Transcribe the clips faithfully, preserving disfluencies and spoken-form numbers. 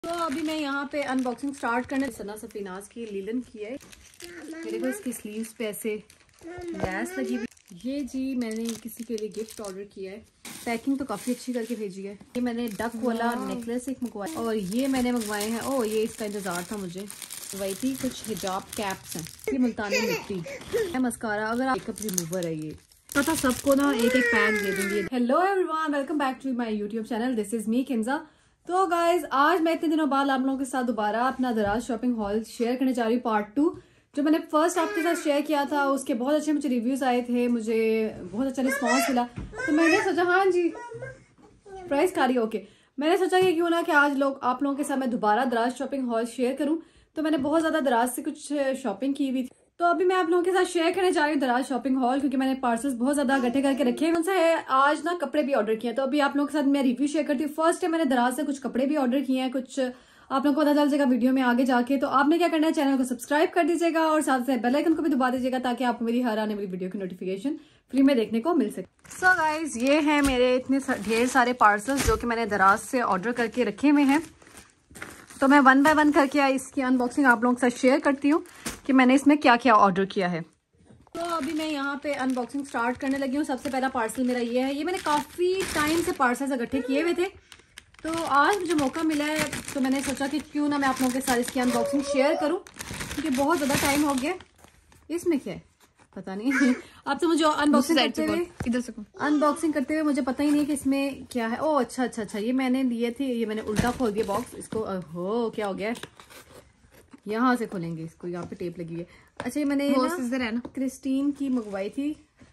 तो अभी मैं यहाँ पे अनबॉक्सिंग स्टार्ट करने सना सफीनाज की लीलन की है। मेरे को इसकी स्लीव्स पे ऐसे लैस लगी हुई। ये जी मैंने किसी के लिए गिफ्ट ऑर्डर किया है। पैकिंग तो काफी अच्छी करके भेजी है। ये मैंने डक वाला नेकलेस एक मंगवाया और ये मैंने मंगवाए हैं। ओ ये इसका इंतजार था मुझे। वही थी कुछ हिजाब कैप्स हैं। ये मुल्तानी मिट्टी है मस्कारा। अगर आप मेकअप रिमूवर है ये पता सबको ना एक एक पैक दे दूंगी। Hello everyone, welcome back to my YouTube channel. This is me Kinza. तो गाइज आज मैं इतने दिनों बाद आप लोगों के साथ दोबारा अपना दराज शॉपिंग हॉल शेयर करने जा रही हूँ पार्ट टू। जो मैंने फर्स्ट आपके साथ शेयर किया था उसके बहुत अच्छे मुझे रिव्यूज आए थे, मुझे बहुत अच्छा रिस्पांस मिला। तो मैंने सोचा हाँ जी प्राइस कारी ओके मैंने सोचा कि क्यों ना कि आज लोग आप लोगों के साथ मैं दोबारा दराज शॉपिंग हॉल शेयर करूं। तो मैंने बहुत ज्यादा दराज से कुछ शॉपिंग की हुई थी। तो अभी मैं आप लोगों के साथ शेयर करने जा रही हूँ दराज शॉपिंग हॉल, क्योंकि मैंने पार्सल्स बहुत ज्यादा इकट्ठे करके रखे हैं। उनसे है आज ना कपड़े भी ऑर्डर किए हैं। तो अभी आप लोगों के साथ मैं रिव्यू शेयर करती हूँ। फर्स्ट है मैंने दराज से कुछ कपड़े भी ऑर्डर किए हैं, कुछ आप लोगों को पता चल जाएगा वीडियो में आगे जाके। तो आपने क्या करना है, चैनल को सब्सक्राइब कर दीजिएगा और साथ साथ बेल आइकन को भी दबा दीजिएगा ताकि आपको मेरी हर आने वाली वीडियो की नोटिफिकेशन फ्री में देखने को मिल सके। सो गाइज ये है मेरे इतने ढेर सारे पार्सल्स जो कि मैंने दराज से ऑर्डर करके रखे हुए हैं। तो मैं वन बाय वन करके इसकी अनबॉक्सिंग आप लोगों के साथ शेयर करती हूँ कि मैंने इसमें क्या क्या ऑर्डर किया है। तो अभी मैं यहाँ पे अनबॉक्सिंग स्टार्ट करने लगी हूँ। सबसे पहला पार्सल मेरा ये है। ये मैंने काफ़ी टाइम से पार्सल इकट्ठे किए हुए थे, तो आज मुझे मौका मिला है तो मैंने सोचा कि क्यों ना मैं आप लोगों के साथ इसकी अनबॉक्सिंग शेयर करूँ, क्योंकि बहुत ज़्यादा टाइम हो गया। इसमें क्या है पता नहीं अब तो मुझे अनबॉक्सिंग करते हुए इधर से अनबॉक्सिंग करते हुए मुझे पता ही नहीं कि इसमें क्या है। ओह अच्छा अच्छा अच्छा ये मैंने लिए थे। ये मैंने उल्टा खोल दिया बॉक्स। इसको हो क्या हो गया, यहाँ से खोलेंगे इसको। यहाँ पे टेप लगी है। अच्छा ये मैंने ना, ना क्रिस्टीन की मंगवाई थी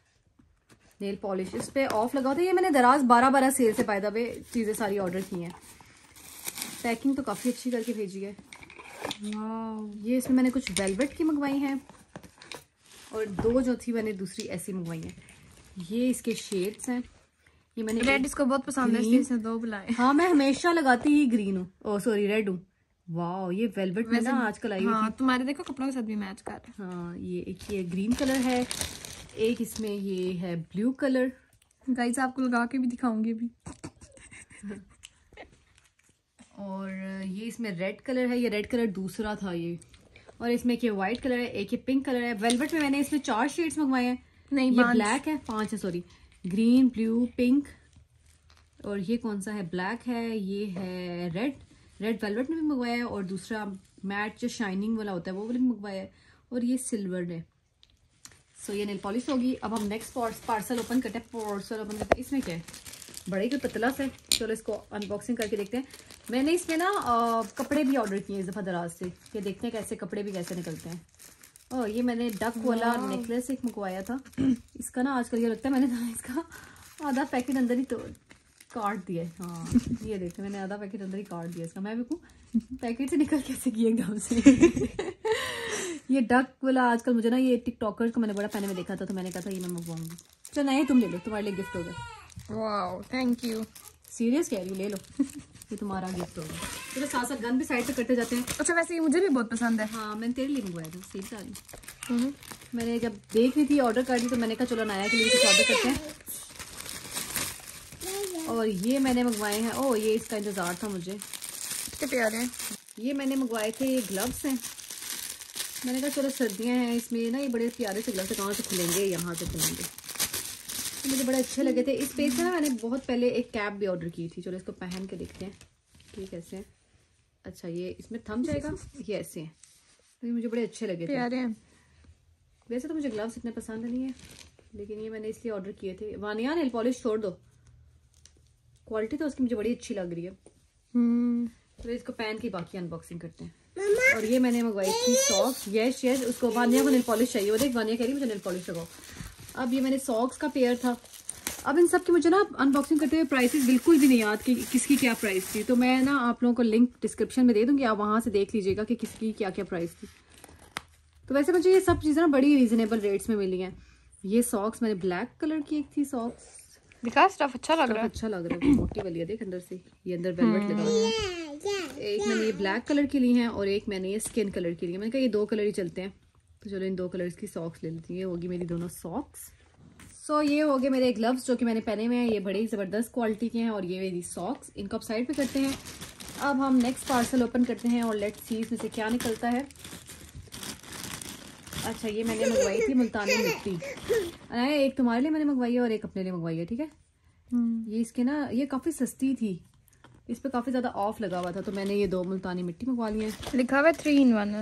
नेल पॉलिश। इस पे ऑफ लगा था। ये मैंने दराज बारह बारह सेल से पायदा पे चीजें सारी ऑर्डर की हैं। पैकिंग तो काफी अच्छी करके भेजी है। ये इसमें मैंने कुछ वेलवेट की मंगवाई हैं और दो जो थी मैंने दूसरी ऐसी मंगवाई है। ये इसके शेड्स हैं। ये मैंने रेड इसको बहुत पसंद है इसलिए इसने दो बुलाए। हाँ मैं हमेशा लगाती ही ग्रीन हूँ। ओ सॉरी रेड हूँ। वाह ये वेलवेट में ना आजकल आई हाँ, हुई थी। तुम्हारे देखो कपड़ों के साथ भी मैच कर रहा है। हाँ ये एक ये ग्रीन कलर है, एक इसमें ये है ब्लू कलर। गाइस आपको लगा के भी दिखाऊंगी अभी और ये इसमें रेड कलर है। ये रेड कलर दूसरा था ये। और इसमें एक ये व्हाइट कलर है, एक ये पिंक कलर है। वेलवेट में मैंने इसमें चार शेड्स मंगवाए हैं। नहीं ये ब्लैक है, पांच है सॉरी। ग्रीन ब्लू पिंक और ये कौन सा है ब्लैक है। ये है रेड रेड वेलवेट में भी मंगवाया है और दूसरा मैट जो शाइनिंग वाला होता है वो वाला भी मंगवाया है। और ये सिल्वर है। सो ये नेल पॉलिश होगी। अब हम नेक्स्ट पार्सल ओपन करते हैं। पार्सल ओपन करते हैं। इसमें क्या है, बड़े ही पतला से। चलो इसको अनबॉक्सिंग करके देखते हैं। मैंने इसमें ना आ, कपड़े भी ऑर्डर किए इस दफ़ा दराज से, कि देखते हैं कैसे कपड़े भी कैसे निकलते हैं। और ये मैंने डक वाला नेकलेस एक मंगवाया था। इसका ना आजकल ये लगता है मैंने ना इसका आधा पैकेट अंदर ही तो काट दिया है। हाँ ये देखते मैंने आधा पैकेट अंदर ही काट दिया इसका। मैं भी पैकेट से निकल कैसे किए एकदम से ये डक वाला आजकल मुझे ना ये टिकटॉकर्स को मैंने बड़ा पहने में देखा था, तो मैंने कहा था ये मैं मंगवाऊंगी। चलो नहीं तुम ले लो, तुम्हारे लिए गिफ्ट होगा। Wow thank you. सीरियस कह रही ले लो ये तुम्हारा गिफ्ट होगा। चलो साथ साथ गन भी साइड पे करते जाते हैं। अच्छा वैसे ये मुझे भी बहुत पसंद है। हाँ मैंने तेरे लिए मंगवाया था। सीधी सारी मैंने जब देख रही थी ऑर्डर कर दी तो मैंने कहा चलो नाया के लिए कुछ ऑर्डर करते हैं। और ये मैंने मंगवाए हैं। ओ ये इसका इंतजार था मुझे। कितने प्यारे हैं। ये मैंने मंगवाए थे। ये ग्लव्स हैं। मैंने कहा चलो सर्दियाँ हैं इसमें ना ये बड़े प्यारे से ग्लव्स। कहाँ से खुलेंगे, यहाँ से खुलेंगे। तो मुझे बड़े अच्छे लगे थे। इस पेज से ना मैंने बहुत पहले एक कैप भी ऑर्डर की थी। चलो इसको पहन के देखते हैं कि कैसे है। अच्छा ये इसमें थम जाएगा। ये ऐसे हैं तो ये मुझे बड़े अच्छे लगे थे। प्यारे हैं। वैसे तो मुझे ग्लव्स इतने पसंद नहीं है, लेकिन ये मैंने इसलिए ऑर्डर किए थे। वानिया नेल पॉलिश छोड़ दो, क्वालिटी तो उसकी मुझे बड़ी अच्छी लग रही है। तो इसको पहन के बाकी अनबॉक्सिंग करते हैं। और ये मैंने मंगवाई थी सॉक्स। यस यस उसको वानिया को नेल पॉलिश चाहिए। वो देख वानिया कह रही मुझे नेल पॉलिश लगाओ। अब ये मैंने सॉक्स का पेयर था। अब इन सब की मुझे ना अनबॉक्सिंग करते हुए प्राइसेस बिल्कुल भी नहीं याद कि किसकी क्या प्राइस थी। तो मैं ना आप लोगों को लिंक डिस्क्रिप्शन में दे दूंगी, आप वहां से देख लीजिएगा कि किसकी क्या क्या प्राइस थी। तो वैसे मुझे ये सब चीज़ें ना बड़ी रीजनेबल रेट्स में मिली हैं। ये सॉक्स मैंने ब्लैक कलर की एक थी सॉक्स। दिखा स्टफ अच्छा लग रहा है। अच्छा लग रहा है। मोटी वाली है देख अंदर से। ये अंदर वेलवेट लगा हुआ है। एक मैंने ये ब्लैक कलर की ली हैं और एक मैंने ये स्किन कलर की ली है। मैंने कहा ये दो कलर ही चलते हैं, तो चलो इन दो कलर्स की सॉक्स ले लेती हूँ। ये होगी मेरी दोनों सॉक्स। सो so, ये हो गए मेरे ग्लव्स जो कि मैंने पहने हुए हैं। ये बड़ी ज़बरदस्त क्वालिटी के हैं। और ये मेरी सॉक्स, इनको आप साइड पे करते हैं। अब हम नेक्स्ट पार्सल ओपन करते हैं और लेट्स सी इसमें से क्या निकलता है। अच्छा, ये मैंने मंगवाई थी मुल्तानी मिट्टी। एक तुम्हारे लिए मैंने मंगवाई है और एक अपने लिए मंगवाई है, ठीक है। ये इसके ना ये काफी सस्ती थी, इस पे काफी ज्यादा ऑफ लगा हुआ था, तो मैंने ये दो मुल्तानी मिट्टी मंगवा ली है। लिखा हुआ है थ्री इन वन है।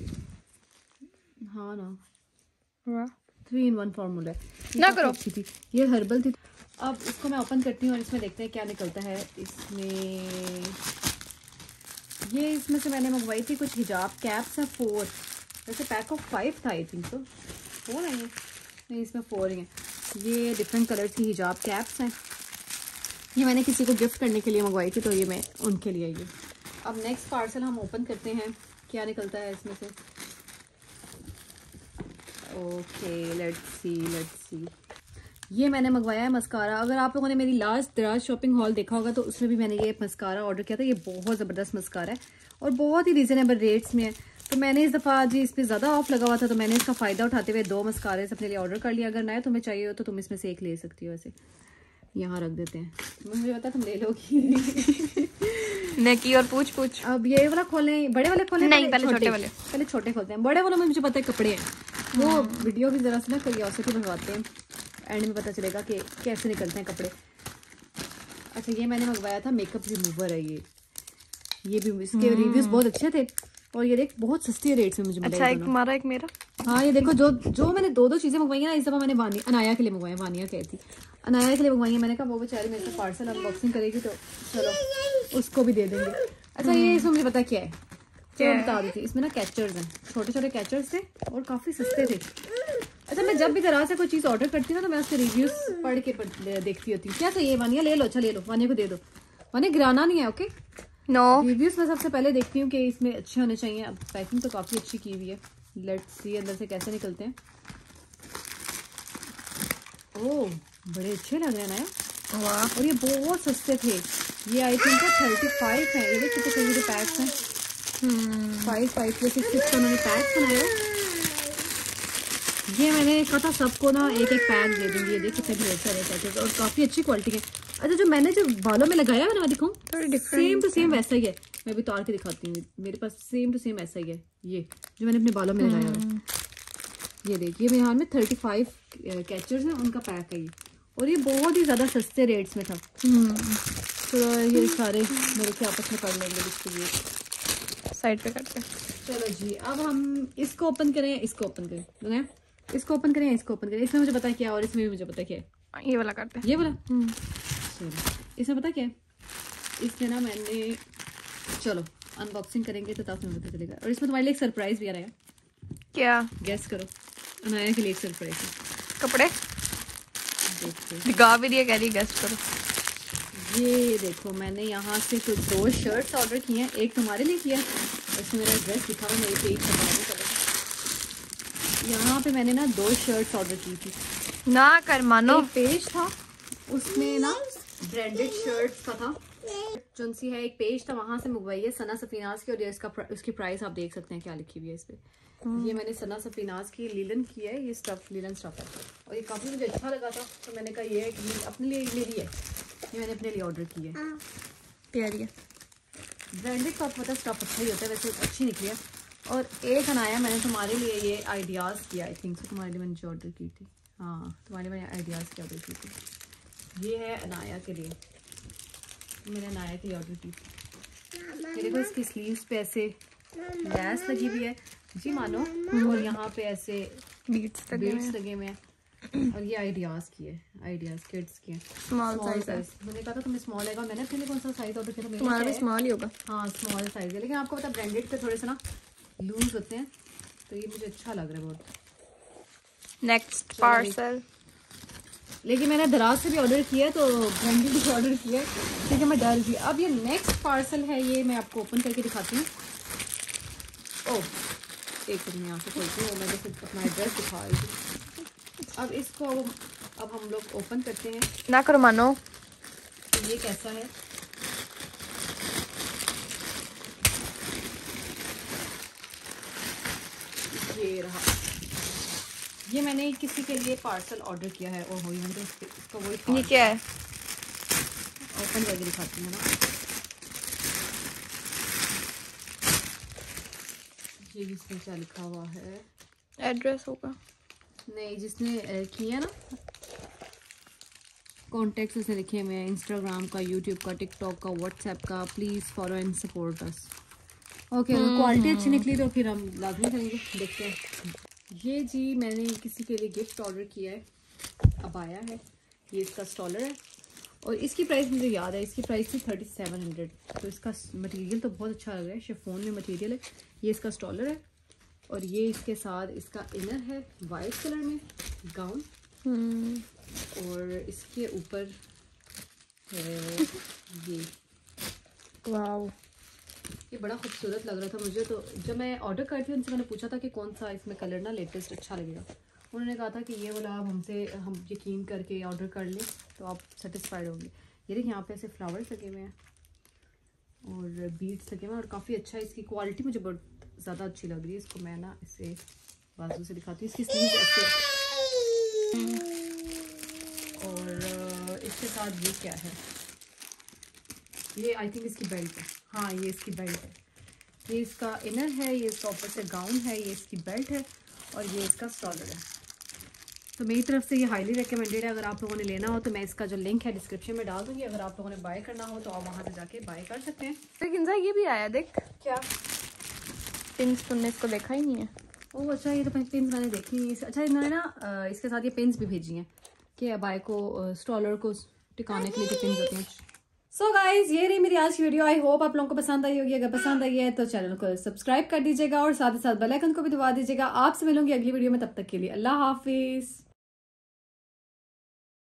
हाँ ना, थ्री इन वन फॉर्मूला ना करो। अच्छी थी, ये हर्बल थी। अब इसको मैं ओपन करती हूँ और इसमें देखते हैं क्या निकलता है। इसमें ये इसमें से मैंने मंगवाई थी कुछ हिजाब कैप्स है, फोर, वैसे पैक ऑफ फाइव था आई थिंक, तो फोर है ये, नहीं इसमें फोर ही है। ये डिफरेंट कलर की हिजाब कैप्स हैं, ये मैंने किसी को गिफ्ट करने के लिए मंगवाई थी, तो ये मैं उनके लिए ये। अब नेक्स्ट पार्सल हम ओपन करते हैं, क्या निकलता है इसमें से। Okay let's see let's see ये मैंने मंगवाया है मस्कारा। अगर आप लोगों ने मेरी लास्ट दराज शॉपिंग हॉल देखा होगा तो उसमें भी मैंने ये मस्कारा ऑर्डर किया था। ये बहुत ज़बरदस्त मस्कारा है और बहुत ही रीज़नेबल रेट्स में है। तो मैंने इस दफ़ा जी इस पर ज़्यादा ऑफ लगा हुआ था, तो मैंने इसका फ़ायदा उठाते हुए दो मस्कारे अपने लिए ऑर्डर कर लिया। अगर नया तुम्हें चाहिए हो तो तुम इसमें से एक ले सकती हो। ऐसे यहाँ रख देते हैं, मुझे पता तुम ले लोगी। नेकी और पूछ पूछ। अब ये वाला खोलें, बड़े वाले खोलें? नहीं, पहले छोटे वाले। पहले छोटे खोलते हैं। बड़े वालों में मुझे पता है कपड़े हैं, वो वीडियो भी जरा सी ना क्यूरियोसिटी बनवाते हैं, एंड में पता चलेगा कि कैसे निकलते हैं कपड़े। अच्छा, ये मैंने मंगवाया था, मेकअप रिमूवर है ये ये भी इसके रिव्यूज बहुत अच्छे थे और ये देख बहुत सस्ती रेट्स में मुझे मिला। अच्छा, एक तुम्हारा एक मेरा। हाँ, ये देखो जो जो मैंने दो दो चीजें मंगवाई है ना, इस दफा मैंने वानिया अनाया के लिए मंगवाई। वानिया कहती अनाया के लिए मंगवाई है। मैंने कहा वो बेचारी मेरे से पार्सल अनबॉक्सिंग करेगी तो चलो उसको भी दे देंगे। अच्छा, ये इसमें मुझे पता क्या है, क्या बता रही थी, इसमें ना कैचर्स हैं, छोटे छोटे कैचर्स थे और काफी सस्ते थे। अच्छा, मैं जब भी जरा से कोई चीज ऑर्डर करती हूँ ना तो मैं उसके रिव्यूज पढ़ के पढ़, देखती होती हूँ। क्या चाहिए वानिया? ले लो। अच्छा ले लो, वानिया को दे दो। वानिया गिराना नहीं है, ओके। नो, रिव्यूज मैं सबसे पहले देखती हूँ कि इसमें अच्छे होने चाहिए। अब पैकिंग तो काफी अच्छी की हुई है। लेट्स सी अंदर से कैसे निकलते हैं। ओह, बड़े अच्छे लग रहे हैं ना। वाह, और ये बहुत सस्ते थे। ये आई थिंक थर्टी फाइव है। ये देखिए कितने पैक्स हैं, फाइव फाइव के सिक्स सिक्स का उन्होंने पैक बनाया। ये मैंने कहा था सबको ना एक एक पैक दे दूंगी। ये देखिए कितने ढेर सारे पैकेज और काफी अच्छी क्वालिटी के। अच्छा, जो मैंने जो बालों में लगाया है ना, मैं दिखाऊं, सेम टू सेम वैसा ही है। मैं भी उतार के दिखाती हूँ, मेरे पास सेम टू सेम ऐसा ही है। ये जो मैंने अपने बालों में लगाया है, ये देखिए मेरे हाथ में थर्टी फाइव कैचर्स हैं, उनका पैक है ये। और ये बहुत ही ज्यादा सस्ते रेट्स में था। तो ये सारे मेरे के आपस में कर लेंगे, इसके लिए साइड पे करते हैं। चलो जी, अब हम इसको ओपन करें, इसको ओपन करें, इसको ओपन करें, इसको ओपन करें। इसमें मुझे पता क्या है और इसमें भी मुझे पता क्या है। ये वाला करते हैं, ये वाला। इसमें पता क्या है, इसमें ना मैंने, चलो अनबॉक्सिंग करेंगे तो तब तुम्हें पता चलेगा। और इसमें तुम्हारे लिए एक सरप्राइज भी आ रहा है। क्या? गेस करो। अनाया के लिए एक सरप्राइज है। कपड़े दिखा भी दिया, कह रही गेस करो। ये देखो, मैंने यहाँ से कुछ दो शर्ट्स ऑर्डर किए हैं। एक तुम्हारे लिए किया, इसमें मेरा ड्रेस लिखा हुआ मेरे पेज पर। यहाँ पे मैंने ना दो शर्ट्स ऑर्डर की थी ना कर मानो। एक पेज था उसमें ना ब्रांडेड शर्ट्स का था, जुनसी है। एक पेज था, वहां से मंगवाई है सना सफीनाज की। और ये इसका उसकी प्राइस आप देख सकते हैं क्या लिखी हुई है इस पे। ये मैंने सना सफीनाज की लीलन की है। ये स्टफ लीलन स्टफ है और ये काफी मुझे अच्छा लगा था, तो मैंने कहा ये अपने लिए मेरी है, ये मैंने अपने लिए ऑर्डर की है। प्यारी है, ब्रांडेड का पता स्टफ अच्छा ही होता है, वैसे अच्छी निकली है। और एक अनाया मैंने तुम्हारे लिए ये आइडियाज किया, आई थिंक तुम्हारे लिए मैंने जो ऑर्डर की थी। हाँ, तुम्हारे लिए मैंने आइडियाज की ऑर्डर की थी। ये है अनाया के लिए, मैंने अनाया की ऑर्डर की थी। ये देखो, इसकी स्लीव्स पे ऐसे लैस लगी हुई है जी मानो, और यहाँ पे ऐसे बीट्स लगे हुए हैं। और ये आइडियाज की है, आइडियाज किड्स की है, स्मॉल साइज। मैंने कहा था तुम्हें स्मॉल आएगा, मैंने अपने लिए कौन सा साइज ऑर्डर किया था? तुम्हारा भी स्मॉल ही होगा। हाँ, स्मॉल साइज है, लेकिन आपको पता ब्रांडेड के थोड़े से ना लूज होते हैं, तो ये मुझे अच्छा लग रहा है बहुत। नेक्स्ट पार्सल, लेकिन मैंने दराज से भी ऑर्डर किया तो ब्रांडेड भी ऑर्डर किया क्योंकि मैं डर गई। अब ये नेक्स्ट पार्सल है, ये मैं आपको ओपन करके दिखाती हूँ। ओह, एक मिनट यहाँ से खोलती हूँ, मैंने सिर्फ अपना एड्रेस दिखा रही थी। अब इसको अब हम लोग ओपन करते हैं। ना करो मानो। तो ये कैसा है, ये रहा। ये मैंने किसी के लिए पार्सल ऑर्डर किया है। और हो इसको वही, ये क्या है? ओपन करके दिखाती हूँ ना। ये इसमें क्या लिखा हुआ है? एड्रेस होगा। नहीं, जिसने किया ना कॉन्टेक्ट उसने लिखे हुए हैं, इंस्टाग्राम का, यूट्यूब का, टिकटॉक का, व्हाट्सएप का। Please follow and support us. Okay, अगर क्वालिटी अच्छी निकली तो फिर हम लाजमी करेंगे। देखते हैं। ये जी मैंने किसी के लिए गिफ्ट ऑर्डर किया है, अब आया है। ये इसका स्टॉलर है और इसकी प्राइस मुझे याद है, इसकी प्राइस थी थर्टी सेवन हंड्रेड। तो इसका मटेरियल तो बहुत अच्छा लग रहा है, शिफॉन में मटेरियल है। ये इसका स्टॉलर है और ये इसके साथ इसका इनर है वाइट कलर में गाउन, और इसके ऊपर है ये। वाओ, ये बड़ा खूबसूरत लग रहा था मुझे। तो जब मैं ऑर्डर करती थी उनसे मैंने पूछा था कि कौन सा इसमें कलर ना लेटेस्ट अच्छा लगेगा। उन्होंने कहा था कि ये वाला आप हमसे हम यकीन करके ऑर्डर कर लें तो आप सेटिस्फाइड होंगे। ये देखिए यहाँ पे ऐसे फ्लावर्स लगे हुए हैं और बीड्स लगे हुए हैं और काफ़ी अच्छा है। इसकी क्वालिटी मुझे बहुत ज़्यादा अच्छी लग रही है। इसको मैं ना इसे बाजू से दिखाती हूँ। इसकी स्लीव्स ऐसे और इसके साथ ये क्या है, ये आई थिंक इसकी बेल्ट है। हाँ, ये इसकी बेल्ट है। ये इसका इनर है, ये इसका ऊपर से गाउन है, ये इसकी बेल्ट है और ये इसका स्टॉलर है। तो मेरी तरफ से ये हाईली रिकमेंडेड है। अगर आप लोगों ने लेना हो तो मैं इसका जो लिंक है डिस्क्रिप्शन में डाल दूँगी। अगर आप लोगों ने बाय करना हो तो आप वहाँ से जाके बाय कर सकते हैं। लेकिन ये भी आया, देख क्या पिंस, तुमने इसको देखा ही नहीं है? ओह अच्छा, ये तो पिंस मैंने देखी नहीं। अच्छा, इन्होंने ना इसके साथ ये पिंस भी भेजी हैं कि अबाई को स्टॉलर को टिकाने के लिए जो पिंस होती हैं। सो गाइज, ये रही मेरी आज की वीडियो। आई होप आप लोगों को पसंद आई होगी। अगर पसंद आई है तो चैनल को सब्सक्राइब कर दीजिएगा और साथ ही साथ बेल आइकन को भी दबा दीजिएगा। आपसे मिलूंगी अगली वीडियो में, तब तक के लिए अल्लाह हाफिज।